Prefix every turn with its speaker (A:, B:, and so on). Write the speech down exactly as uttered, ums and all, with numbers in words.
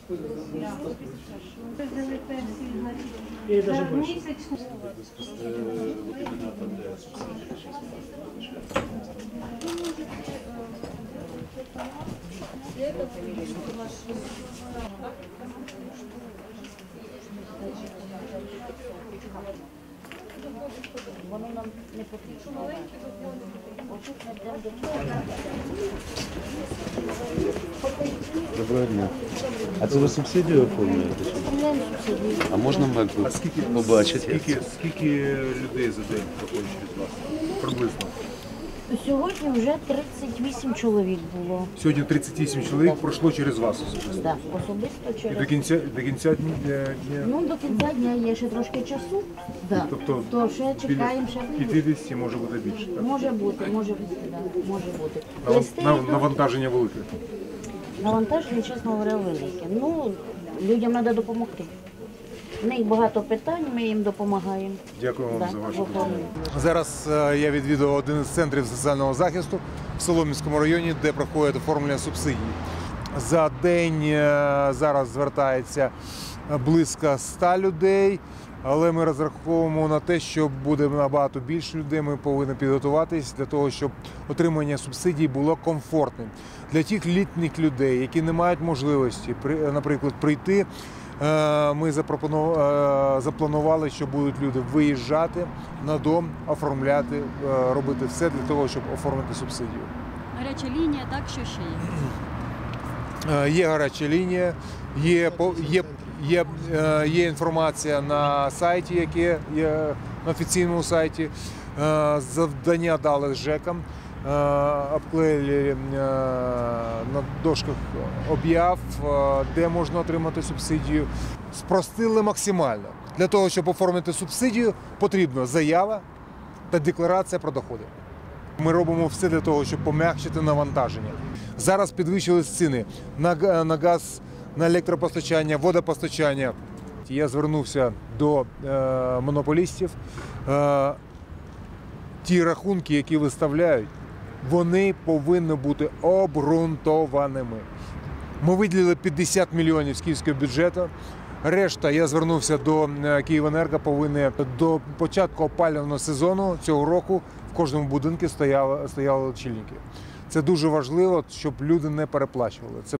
A: И даже больше.
B: Воно нам не потрібно.
C: Доброго дня. А це ви субсидію оформлюєте? А можна ми
D: А скільки,
C: побачити?
D: скільки, скільки людей за день проходить через вас? Приблизно.
B: Сьогодні вже тридцять вісім чоловік було.
D: Сьогодні тридцять вісім чоловік пройшло через вас особисто.
B: Так, особисто
D: І до
B: через...
D: кінця, до кінця дня, дня
B: Ну, до кінця дня є ще трошки часу. Да.
D: тобто
B: То ще чекаємо, ще
D: п'ятдесят може бути більше. Так?
B: може бути, може бути, да, може бути.
D: Наван-
B: Листи
D: нав-
B: йдуть.
D: Навантаження велике.
B: Навантаження, чесно говоря, велике. Ну, людям треба допомогти. В них багато питань, ми їм допомагаємо.
D: Дякую вам
B: Да,
D: за вашу
B: виконуємо.
D: допомогу. Зараз е, я відвідав один із центрів соціального захисту в Солом'янському районі, де проходить оформлення субсидій. За день е, зараз звертається близько ста людей, але ми розраховуємо на те, що буде набагато більше людей. Ми повинні підготуватись для того, щоб отримання субсидій було комфортним. Для тих літніх людей, які не мають можливості, при- наприклад, прийти, е, ми запропону- е, запланували, що будуть люди виїжджати на дом, оформляти, е, робити все для того, щоб оформити субсидію.
E: Гаряча лінія, так, що ще є?
D: Е, Є гаряча лінія, є, по- є, є, е, є інформація на сайті, яке є на офіційному сайті. Е, Завдання дали ЖЕКам, е, обклеїли е, на дошках об'яв, е, де можна отримати субсидію. Спростили максимально. Для того, щоб оформити субсидію, потрібна заява та декларація про доходи. Ми робимо все для того, щоб пом'якшити навантаження. Зараз підвищились ціни на, га- на газ, на електропостачання, водопостачання. Я звернувся до е, монополістів. Е, ті рахунки, які виставляють, вони повинні бути обґрунтованими. Ми виділили п'ятдесят мільйонів з київського бюджету. Решта, я звернувся до е, Київенерго, повинні до початку опалювального сезону цього року в кожному будинку стояли, стояли лічильники. Це дуже важливо, щоб люди не переплачували. Це